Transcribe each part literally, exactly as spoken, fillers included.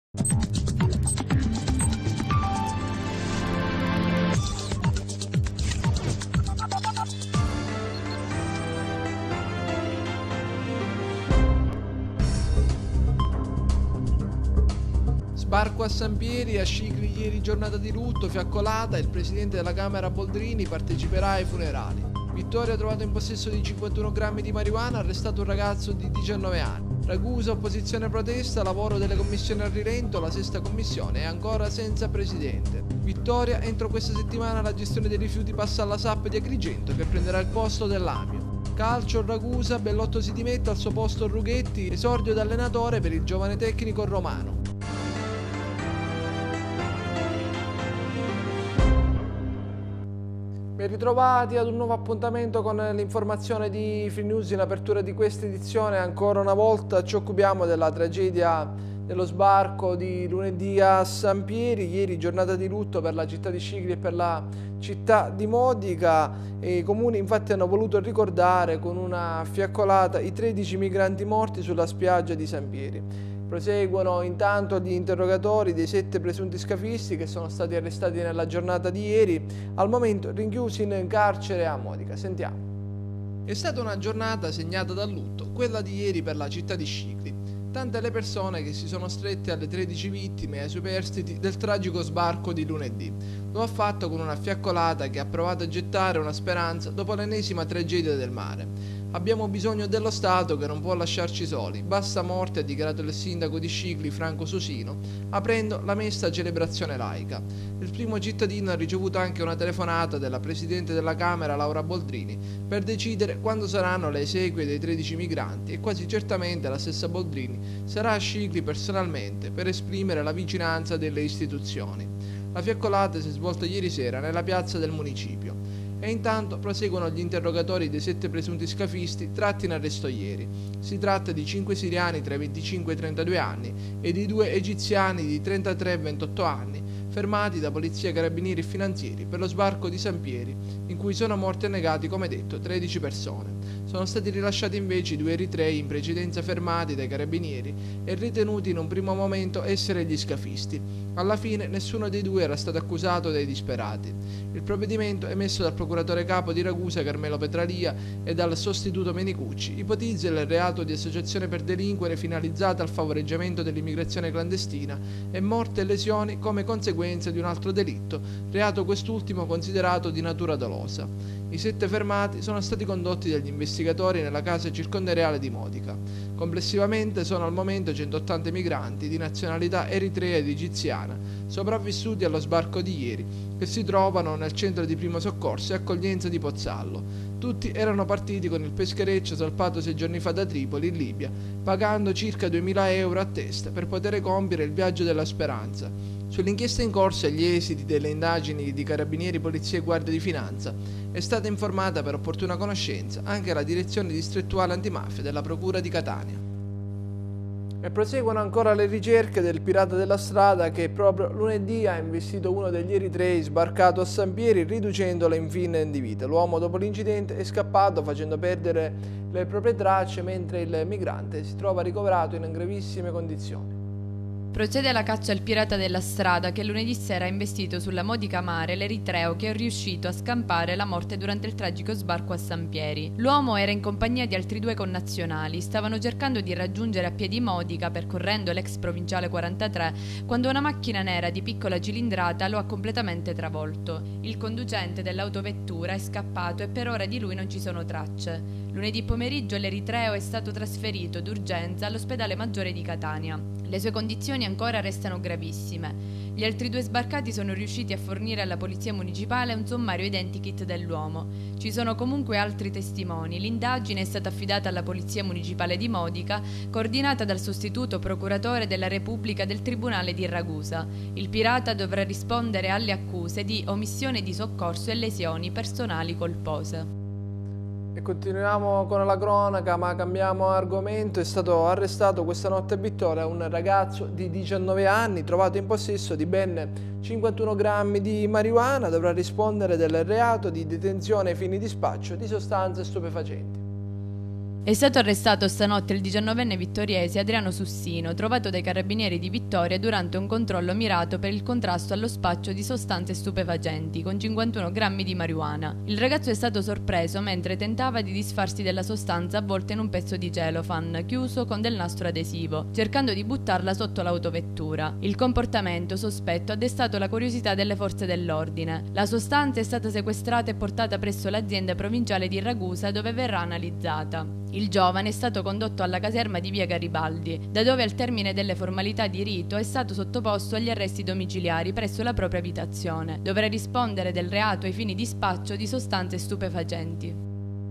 Sbarco a Sampieri, a Scicli ieri giornata di lutto, fiaccolata, il presidente della Camera Boldrini parteciperà ai funerali. Vittoria trovato in possesso di cinquantuno grammi di marijuana, arrestato un ragazzo di diciannove anni. Ragusa, opposizione protesta, lavoro delle commissioni al rilento, la sesta commissione è ancora senza presidente. Vittoria, entro questa settimana la gestione dei rifiuti passa alla S A P di Agrigento che prenderà il posto dell'Amio. Calcio, Ragusa, Bellotto si dimette, al suo posto Rughetti, esordio da allenatore per il giovane tecnico romano. Ben ritrovati ad un nuovo appuntamento con l'informazione di Free News. In apertura di questa edizione ancora una volta ci occupiamo della tragedia dello sbarco di lunedì a Sampieri. Ieri giornata di lutto per la città di Scicli e per la città di Modica, e i comuni infatti hanno voluto ricordare con una fiaccolata i tredici migranti morti sulla spiaggia di Sampieri. Proseguono intanto gli interrogatori dei sette presunti scafisti che sono stati arrestati nella giornata di ieri, al momento rinchiusi in carcere a Modica. Sentiamo. È stata una giornata segnata dal lutto, quella di ieri per la città di Scicli. Tante le persone che si sono strette alle tredici vittime e ai superstiti del tragico sbarco di lunedì. Lo ha fatto con una fiaccolata che ha provato a gettare una speranza dopo l'ennesima tragedia del mare. Abbiamo bisogno dello Stato che non può lasciarci soli. Basta morte, ha dichiarato il sindaco di Scicli, Franco Susino, aprendo la mesta celebrazione laica. Il primo cittadino ha ricevuto anche una telefonata della presidente della Camera, Laura Boldrini, per decidere quando saranno le esequie dei tredici migranti, e quasi certamente la stessa Boldrini sarà a Scicli personalmente per esprimere la vicinanza delle istituzioni. La fiaccolata si è svolta ieri sera nella piazza del municipio. E intanto proseguono gli interrogatori dei sette presunti scafisti tratti in arresto ieri. Si tratta di cinque siriani tra i venticinque e i trentadue anni e di due egiziani di trentatré e ventotto anni, fermati da polizia, carabinieri e finanzieri per lo sbarco di Sampieri, in cui sono morti annegati, come detto, tredici persone. Sono stati rilasciati invece i due eritrei in precedenza fermati dai carabinieri e ritenuti in un primo momento essere gli scafisti. Alla fine nessuno dei due era stato accusato dai disperati. Il provvedimento emesso dal procuratore capo di Ragusa Carmelo Petralia e dal sostituto Menicucci ipotizza il reato di associazione per delinquere finalizzata al favoreggiamento dell'immigrazione clandestina e morte e lesioni come conseguenza di un altro delitto, reato quest'ultimo considerato di natura dolosa. I sette fermati sono stati condotti dagli investigatori nella casa circondaриale di Modica. Complessivamente sono al momento centottanta migranti di nazionalità eritrea ed egiziana, sopravvissuti allo sbarco di ieri, che si trovano nel centro di primo soccorso e accoglienza di Pozzallo. Tutti erano partiti con il peschereccio salpato sei giorni fa da Tripoli, in Libia, pagando circa duemila euro a testa per poter compiere il viaggio della speranza. Sull'inchiesta in corso e gli esiti delle indagini di Carabinieri, Polizia e Guardia di Finanza è stata informata per opportuna conoscenza anche la direzione distrettuale antimafia della Procura di Catania. E proseguono ancora le ricerche del pirata della strada che proprio lunedì ha investito uno degli eritrei sbarcato a Sampieri, riducendolo infine di vita. L'uomo dopo l'incidente è scappato facendo perdere le proprie tracce, mentre il migrante si trova ricoverato in gravissime condizioni. Procede la caccia al pirata della strada che lunedì sera ha investito sulla Modica Mare l'eritreo che è riuscito a scampare la morte durante il tragico sbarco a Sampieri. L'uomo era in compagnia di altri due connazionali, stavano cercando di raggiungere a piedi Modica percorrendo l'ex provinciale quarantatré quando una macchina nera di piccola cilindrata lo ha completamente travolto. Il conducente dell'autovettura è scappato e per ora di lui non ci sono tracce. Lunedì pomeriggio l'eritreo è stato trasferito d'urgenza all'ospedale maggiore di Catania. Le sue condizioni ancora restano gravissime. Gli altri due sbarcati sono riusciti a fornire alla polizia municipale un sommario identikit dell'uomo. Ci sono comunque altri testimoni. L'indagine è stata affidata alla polizia municipale di Modica, coordinata dal sostituto procuratore della Repubblica del Tribunale di Ragusa. Il pirata dovrà rispondere alle accuse di omissione di soccorso e lesioni personali colpose. E continuiamo con la cronaca, ma cambiamo argomento. È stato arrestato questa notte a Vittoria un ragazzo di diciannove anni trovato in possesso di ben cinquantuno grammi di marijuana. Dovrà rispondere del reato di detenzione ai fini di spaccio di sostanze stupefacenti. È stato arrestato stanotte il diciannovenne vittoriese Adriano Sussino, trovato dai carabinieri di Vittoria durante un controllo mirato per il contrasto allo spaccio di sostanze stupefacenti, con cinquantuno grammi di marijuana. Il ragazzo è stato sorpreso mentre tentava di disfarsi della sostanza avvolta in un pezzo di cellophane chiuso con del nastro adesivo, cercando di buttarla sotto l'autovettura. Il comportamento sospetto ha destato la curiosità delle forze dell'ordine. La sostanza è stata sequestrata e portata presso l'azienda provinciale di Ragusa, dove verrà analizzata. Il giovane è stato condotto alla caserma di via Garibaldi, da dove al termine delle formalità di rito è stato sottoposto agli arresti domiciliari presso la propria abitazione. Dovrà rispondere del reato ai fini di spaccio di sostanze stupefacenti.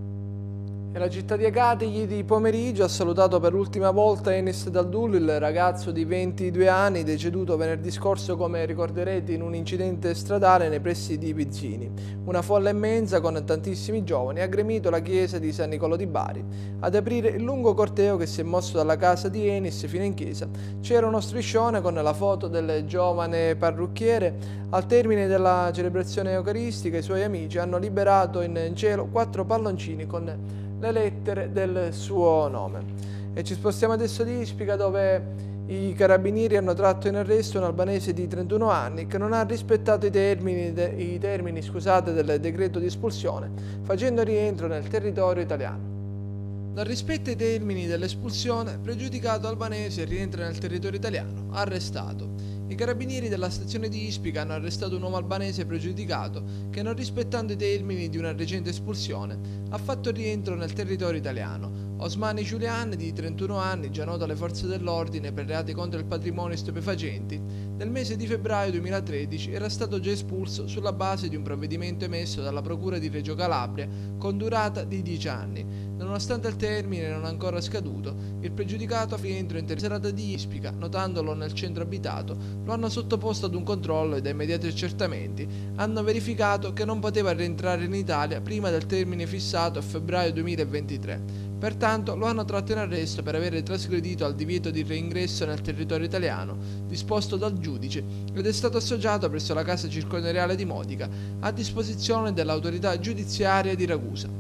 E la città di Agate ieri pomeriggio ha salutato per l'ultima volta Enis Daldul, il ragazzo di ventidue anni deceduto venerdì scorso, come ricorderete, in un incidente stradale nei pressi di Pizzini. Una folla immensa con tantissimi giovani ha gremito la chiesa di San Nicolò di Bari. Ad aprire il lungo corteo che si è mosso dalla casa di Enis fino in chiesa c'era uno striscione con la foto del giovane parrucchiere. Al termine della celebrazione eucaristica i suoi amici hanno liberato in cielo quattro palloncini con le lettere del suo nome. E ci spostiamo adesso di Ispica, dove i carabinieri hanno tratto in arresto un albanese di trentuno anni che non ha rispettato i termini, de, i termini scusate, del decreto di espulsione, facendo rientro nel territorio italiano. Non rispetta i termini dell'espulsione, pregiudicato albanese rientra nel territorio italiano, arrestato. I carabinieri della stazione di Ispica hanno arrestato un uomo albanese pregiudicato che, non rispettando i termini di una recente espulsione, ha fatto rientro nel territorio italiano. Osmani Giulian, di trentuno anni, già noto alle forze dell'ordine per reati contro il patrimonio e stupefacenti, nel mese di febbraio duemilatredici era stato già espulso sulla base di un provvedimento emesso dalla Procura di Reggio Calabria con durata di dieci anni. Nonostante il termine non ancora scaduto, il pregiudicato a rientro in serata di Ispica, notandolo nel centro abitato, lo hanno sottoposto ad un controllo e da immediati accertamenti hanno verificato che non poteva rientrare in Italia prima del termine fissato a febbraio duemilaventitré. Pertanto lo hanno tratto in arresto per aver trasgredito al divieto di reingresso nel territorio italiano disposto dal giudice ed è stato assoggiato presso la casa circondariale di Modica a disposizione dell'autorità giudiziaria di Ragusa.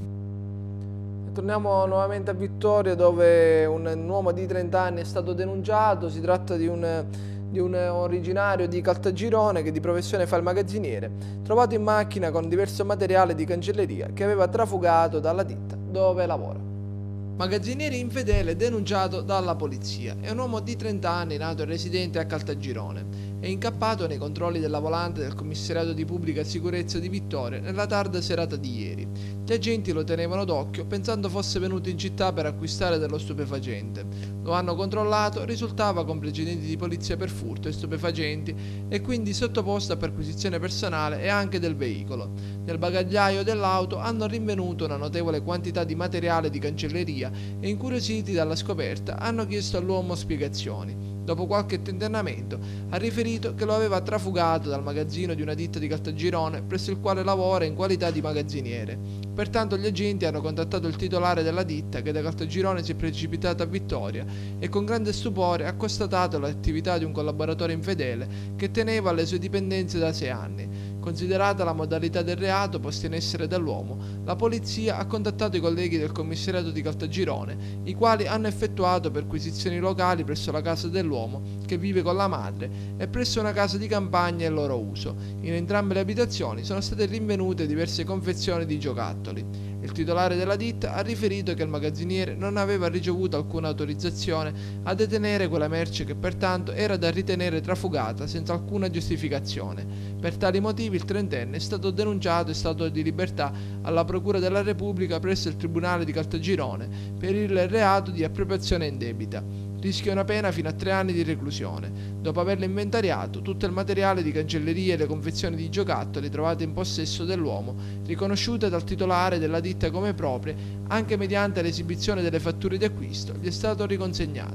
Torniamo nuovamente a Vittoria, dove un uomo di trenta anni è stato denunciato. Si tratta di un, di un originario di Caltagirone che di professione fa il magazziniere, trovato in macchina con diverso materiale di cancelleria che aveva trafugato dalla ditta dove lavora. Magazziniere infedele denunciato dalla polizia. È un uomo di trenta anni, nato e residente a Caltagirone. È incappato nei controlli della volante del commissariato di pubblica sicurezza di Vittoria nella tarda serata di ieri. Gli agenti lo tenevano d'occhio pensando fosse venuto in città per acquistare dello stupefacente. Lo hanno controllato, risultava con precedenti di polizia per furto e stupefacenti e quindi sottoposto a perquisizione personale e anche del veicolo. Nel bagagliaio dell'auto hanno rinvenuto una notevole quantità di materiale di cancelleria e, incuriositi dalla scoperta, hanno chiesto all'uomo spiegazioni. Dopo qualche tentennamento ha riferito che lo aveva trafugato dal magazzino di una ditta di Caltagirone presso il quale lavora in qualità di magazziniere. Pertanto gli agenti hanno contattato il titolare della ditta, che da Caltagirone si è precipitato a Vittoria e con grande stupore ha constatato l'attività di un collaboratore infedele che teneva alle sue dipendenze da sei anni. Considerata la modalità del reato posta in essere dall'uomo, la polizia ha contattato i colleghi del commissariato di Caltagirone, i quali hanno effettuato perquisizioni locali presso la casa dell'uomo, che vive con la madre, e presso una casa di campagna in loro uso. In entrambe le abitazioni sono state rinvenute diverse confezioni di giocattoli. Il titolare della ditta ha riferito che il magazziniere non aveva ricevuto alcuna autorizzazione a detenere quella merce, che pertanto era da ritenere trafugata senza alcuna giustificazione. Per tali motivi il trentenne è stato denunciato in stato di libertà alla Procura della Repubblica presso il Tribunale di Caltagirone per il reato di appropriazione indebita. Rischia una pena fino a tre anni di reclusione, dopo averle inventariato tutto il materiale di cancelleria e le confezioni di giocattoli trovate in possesso dell'uomo, riconosciute dal titolare della ditta come proprie, anche mediante l'esibizione delle fatture di acquisto, gli è stato riconsegnato.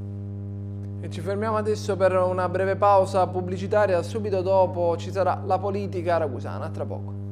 E ci fermiamo adesso per una breve pausa pubblicitaria, subito dopo ci sarà la politica ragusana, tra poco.